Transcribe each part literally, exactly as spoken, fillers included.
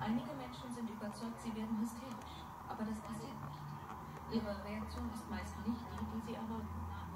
Einige Menschen sind überzeugt, sie werden hysterisch. Aber das passiert nicht. Ihre Reaktion ist meist nicht die, die sie erwarten.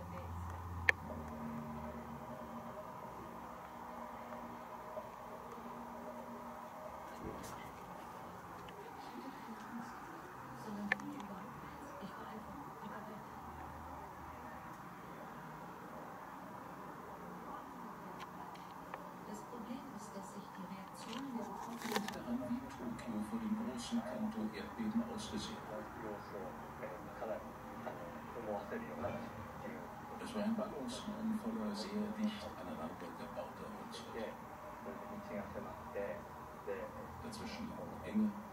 Vor dem großen Kanto-Erdbeben ausgesehen hat. Es war ein Ballungsraum voller sehr dicht aneinander gebauter Holzhütten. Dazwischen lagen Enge